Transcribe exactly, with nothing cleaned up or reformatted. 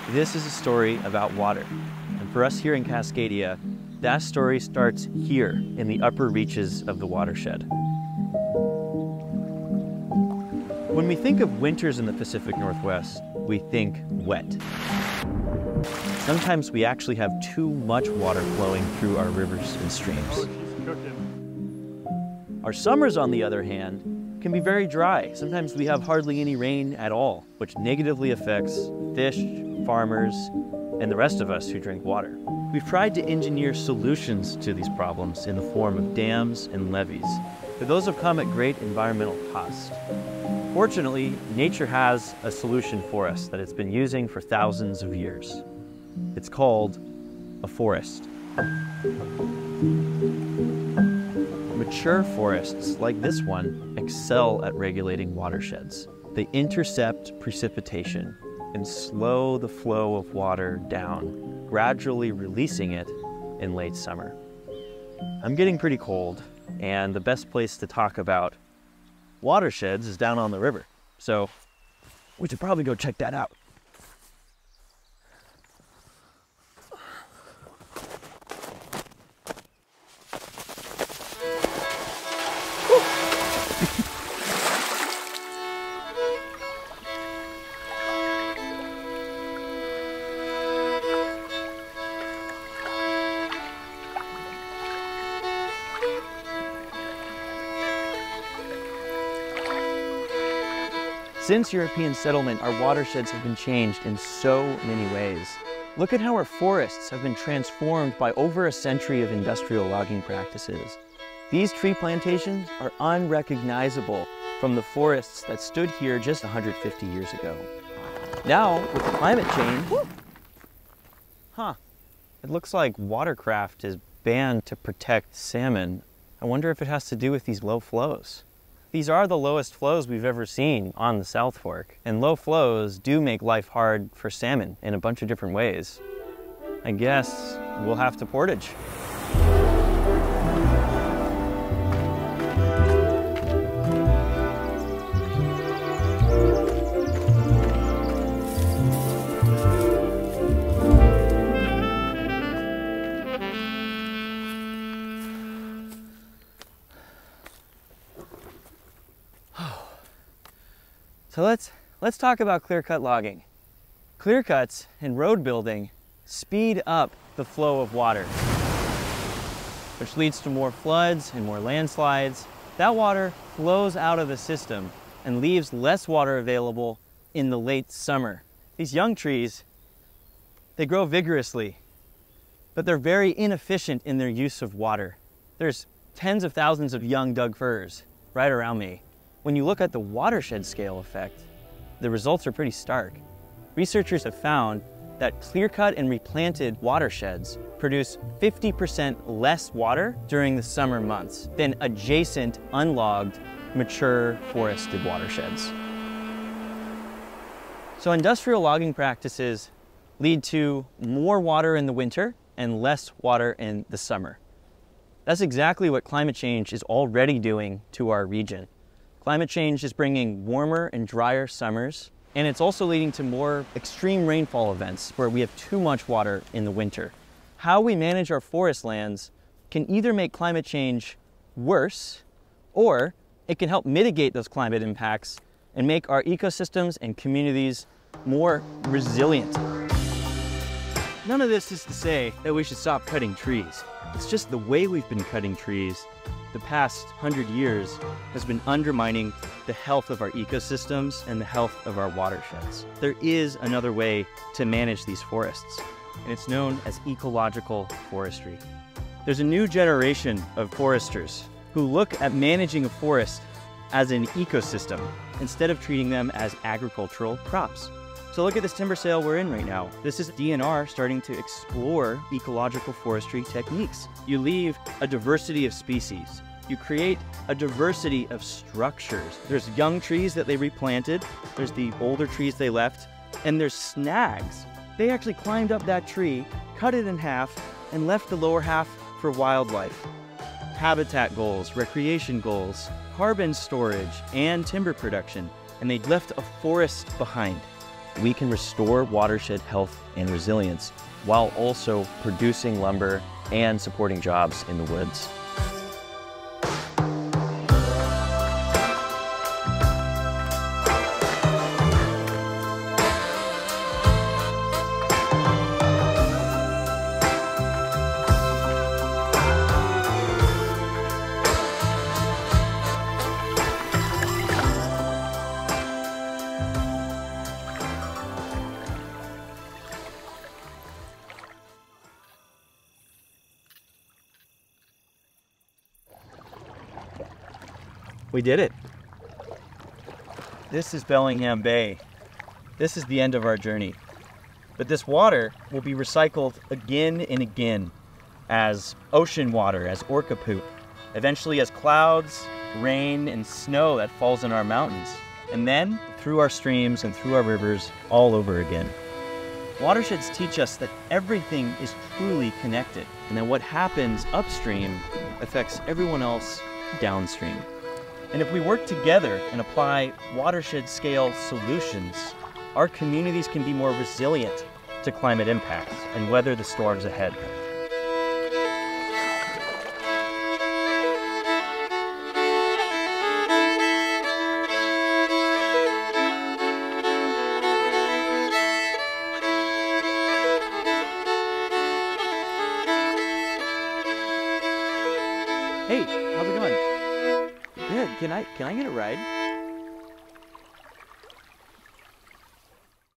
This is a story about water. And for us here in Cascadia, that story starts here in the upper reaches of the watershed. When we think of winters in the Pacific Northwest, we think wet. Sometimes we actually have too much water flowing through our rivers and streams. Our summers, on the other hand, can be very dry. Sometimes we have hardly any rain at all, which negatively affects fish, farmers, and the rest of us who drink water. We've tried to engineer solutions to these problems in the form of dams and levees, but those have come at great environmental cost. Fortunately, nature has a solution for us that it's been using for thousands of years. It's called a forest. Mature forests, like this one, excel at regulating watersheds. They intercept precipitation and slow the flow of water down, gradually releasing it in late summer. I'm getting pretty cold, and the best place to talk about watersheds is down on the river. So we should probably go check that out. Since European settlement, our watersheds have been changed in so many ways. Look at how our forests have been transformed by over a century of industrial logging practices. These tree plantations are unrecognizable from the forests that stood here just one hundred fifty years ago. Now, with climate change, huh, it looks like watercraft is banned to protect salmon. I wonder if it has to do with these low flows. These are the lowest flows we've ever seen on the South Fork, and low flows do make life hard for salmon in a bunch of different ways. I guess we'll have to portage. So let's, let's talk about clear-cut logging. Clear-cuts and road building speed up the flow of water, which leads to more floods and more landslides. That water flows out of the system and leaves less water available in the late summer. These young trees, they grow vigorously, but they're very inefficient in their use of water. There's tens of thousands of young Doug firs right around me. When you look at the watershed scale effect, the results are pretty stark. Researchers have found that clear-cut and replanted watersheds produce fifty percent less water during the summer months than adjacent, unlogged, mature forested watersheds. So industrial logging practices lead to more water in the winter and less water in the summer. That's exactly what climate change is already doing to our region. Climate change is bringing warmer and drier summers, and it's also leading to more extreme rainfall events where we have too much water in the winter. How we manage our forest lands can either make climate change worse, or it can help mitigate those climate impacts and make our ecosystems and communities more resilient. None of this is to say that we should stop cutting trees. It's just the way we've been cutting trees the past hundred years has been undermining the health of our ecosystems and the health of our watersheds. There is another way to manage these forests, and it's known as ecological forestry. There's a new generation of foresters who look at managing a forest as an ecosystem instead of treating them as agricultural crops. So look at this timber sale we're in right now. This is D N R starting to explore ecological forestry techniques. You leave a diversity of species. You create a diversity of structures. There's young trees that they replanted, there's the older trees they left, and there's snags. They actually climbed up that tree, cut it in half, and left the lower half for wildlife. Habitat goals, recreation goals, carbon storage, and timber production, and they left a forest behind. we can restore watershed health and resilience while also producing lumber and supporting jobs in the woods. We did it. This is Bellingham Bay. This is the end of our journey. But this water will be recycled again and again as ocean water, as orca poop, eventually as clouds, rain, and snow that falls in our mountains, and then through our streams and through our rivers all over again. Watersheds teach us that everything is truly connected, and that what happens upstream affects everyone else downstream. And if we work together and apply watershed-scale solutions, our communities can be more resilient to climate impacts and weather the storms ahead. Hey, how's it going? Good. Can I can I get a ride?